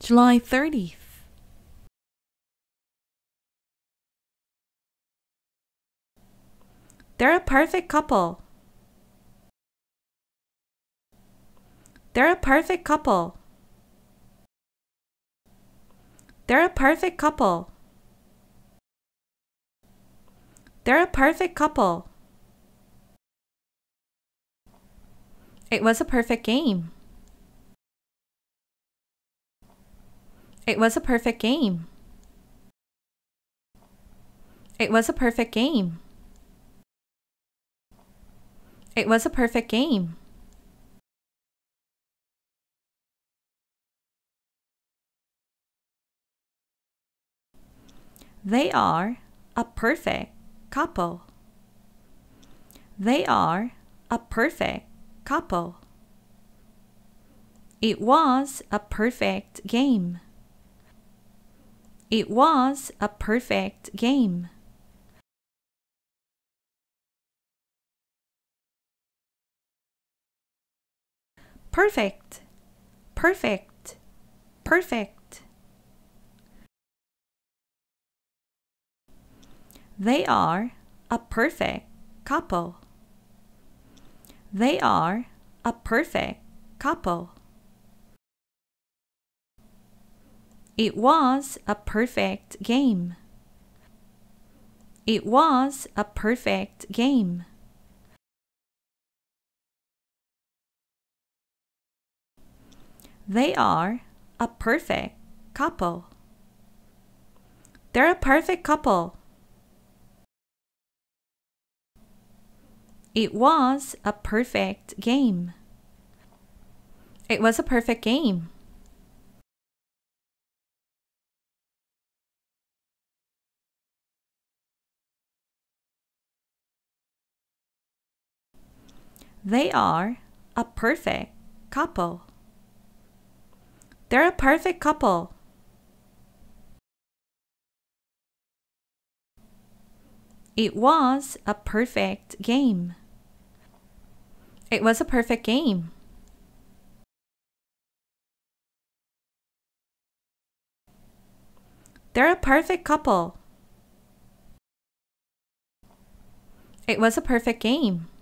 July 30th. They're a perfect couple. They're a perfect couple. They're a perfect couple. They're a perfect couple. It was a perfect game. It was a perfect game. It was a perfect game. It was a perfect game. They are a perfect couple. They are a perfect couple. It was a perfect game. It was a perfect game. Perfect, perfect, perfect. They are a perfect couple. They are a perfect couple. It was a perfect game. It was a perfect game. They are a perfect couple. They're a perfect couple. It was a perfect game. It was a perfect game. They are a perfect couple. They're a perfect couple. It was a perfect game. It was a perfect game. They're a perfect couple. It was a perfect game.